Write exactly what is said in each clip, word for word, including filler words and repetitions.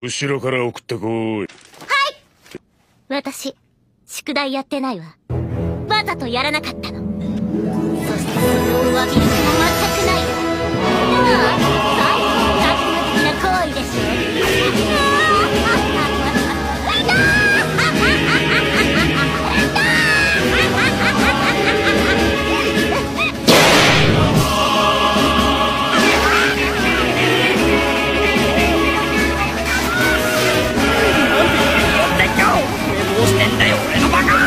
後ろから送ってこい。はい。 私、宿題やってないわ。わざとやらなかったの。そしてそれを詫びる気も全くないわ。でも、最高に悪魔的な行為でしょ。 どうしてんだよ俺のバカ。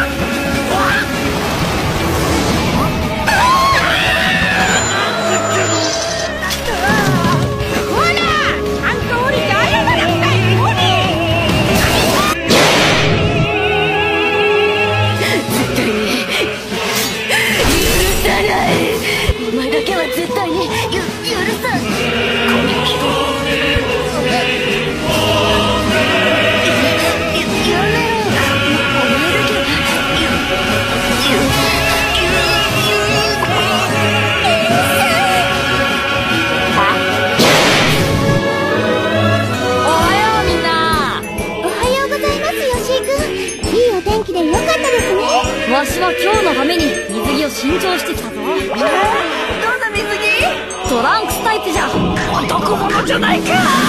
わしは今日のために水着を新調してきたぞ。えー、 どんな水着？ トランクスタイプじゃ。 男物じゃないか。